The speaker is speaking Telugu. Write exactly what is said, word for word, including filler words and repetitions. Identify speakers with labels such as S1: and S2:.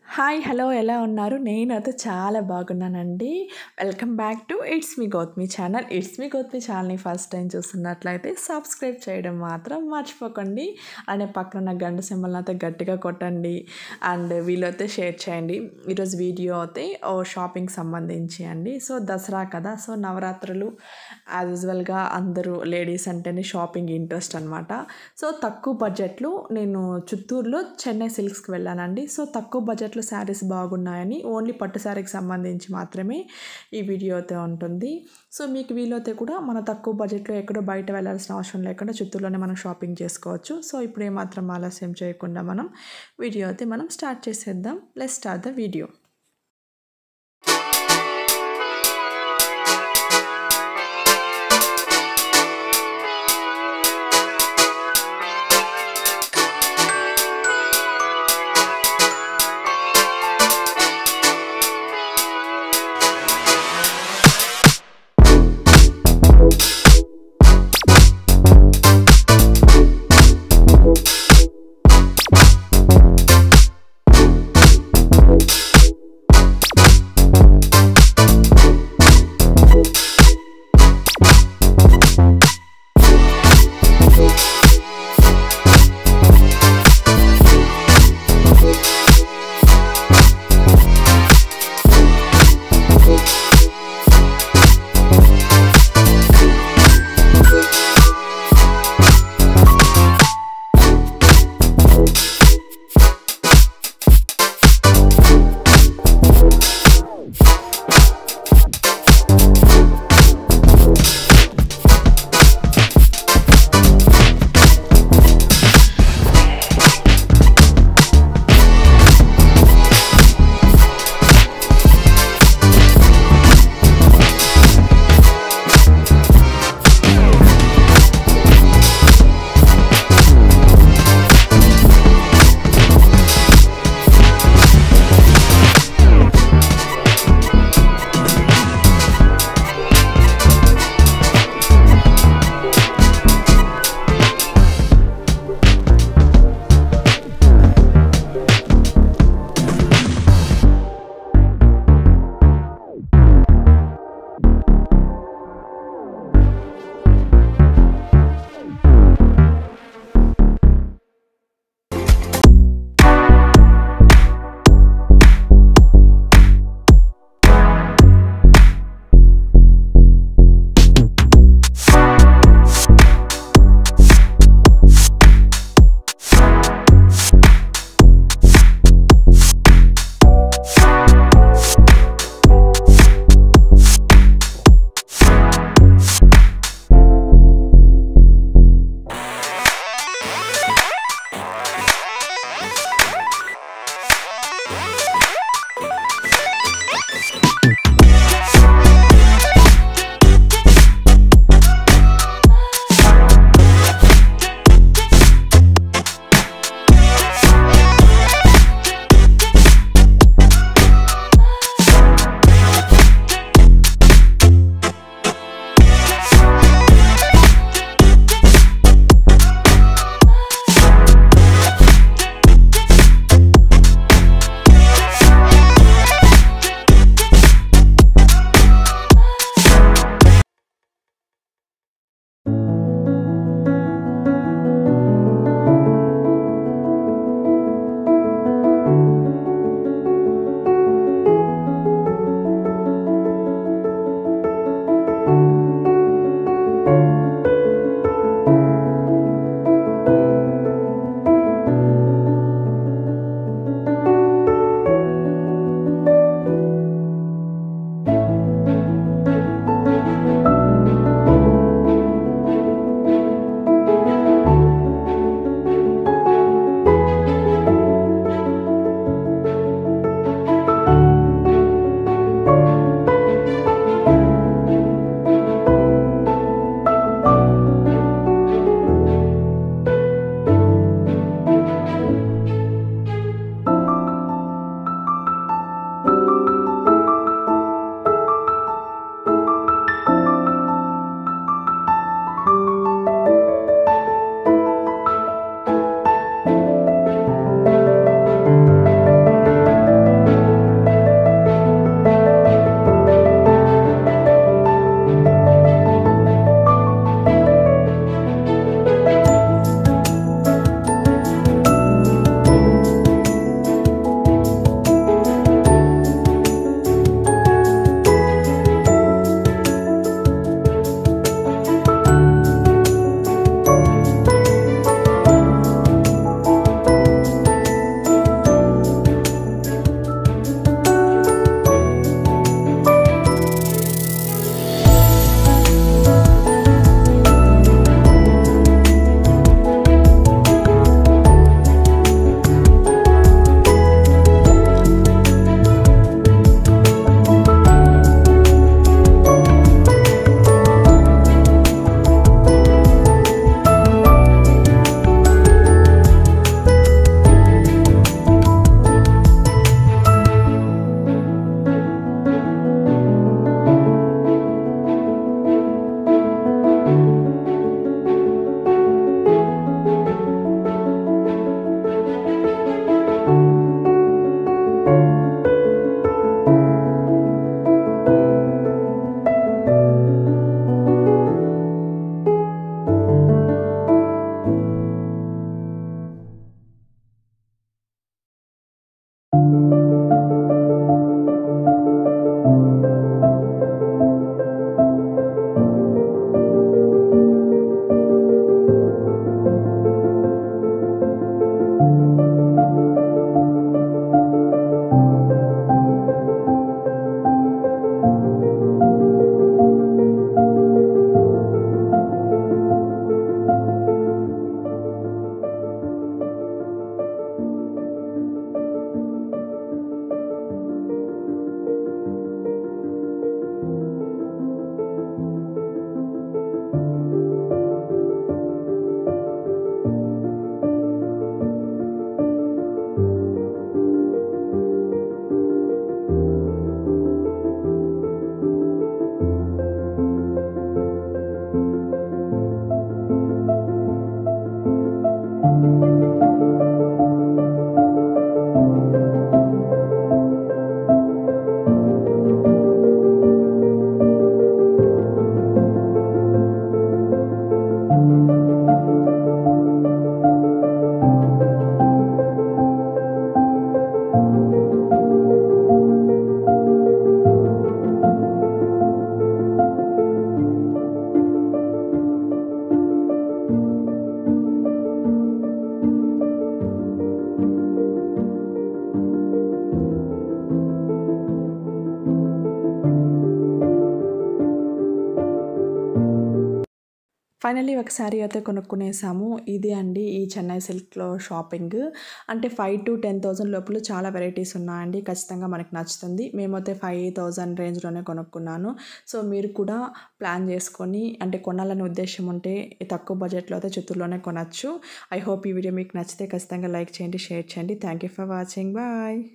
S1: హాయ్ హలో ఎలా ఉన్నారు? నేనైతే చాలా బాగున్నానండి. Welcome back to it's me Gautami channel. It's me Gautami ఛానల్ని ఫస్ట్ టైం చూస్తున్నట్లయితే సబ్స్క్రైబ్ చేయడం మాత్రం మర్చిపోకండి. అనే పక్కన ఉన్న గంట సింబల్ని అయితే గట్టిగా కొట్టండి అండ్ వీలైతే షేర్ చేయండి. ఈరోజు వీడియో అయితే ఓ షాపింగ్ సంబంధించి అండి. సో దసరా కదా, సో నవరాత్రులు యాజ్ యూజువల్గా అందరూ లేడీస్ అంటేనే షాపింగ్ ఇంట్రెస్ట్ అనమాట. సో తక్కువ బడ్జెట్లో నేను చిత్తూరులో చెన్నై సిల్క్స్కి వెళ్ళానండి. సో తక్కువ బడ్జెట్లో శారీస్ బాగున్నాయని, ఓన్లీ పట్టు శారీకి సంబంధించి మాత్రమే ఈ వీడియో అయితే ఉంటుంది. సో మీకు వీలైతే కూడా మన తక్కువ బడ్జెట్లో ఎక్కడో బయట వెళ్ళాల్సిన అవసరం లేకుండా చిత్తూరులోనే మనం షాపింగ్ చేసుకోవచ్చు. సో ఇప్పుడు ఏమాత్రం ఆలస్యం చేయకుండా మనం వీడియో అయితే మనం స్టార్ట్ చేసేద్దాం. Let's start the video. Finally ఒక శారీ అయితే కొనుక్కునేసాము. ఇది అండి ఈ చెన్నై సిల్క్‌లో షాపింగ్. అంటే ఫైవ్ టు టెన్ థౌసండ్ లోపల చాలా వెరైటీస్ ఉన్నాయండి. ఖచ్చితంగా మనకు నచ్చుతుంది. మేమైతే ఫైవ్ థౌసండ్ రేంజ్‌లోనే కొనుక్కున్నాను. సో, మీరు కూడా ప్లాన్ చేసుకొని అంటే కొనాలనే ఉద్దేశ్యం ఉంటే తక్కువ బడ్జెట్‌లో అయితే చిత్తూరులోనే కొనొచ్చు. ఐ హోప్ ఈ వీడియో మీకు నచ్చితే ఖచ్చితంగా లైక్ చేయండి, షేర్ చేయండి. Thank you for watching. Bye.